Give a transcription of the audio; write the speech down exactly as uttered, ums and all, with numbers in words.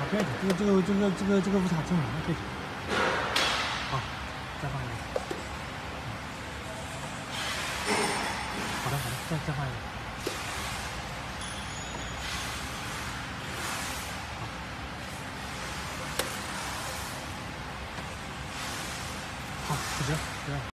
可以的，这个这个这个这个这个误差正常，可以。好，再放一个。好的好的，再再放一个。好，好，不行，不要。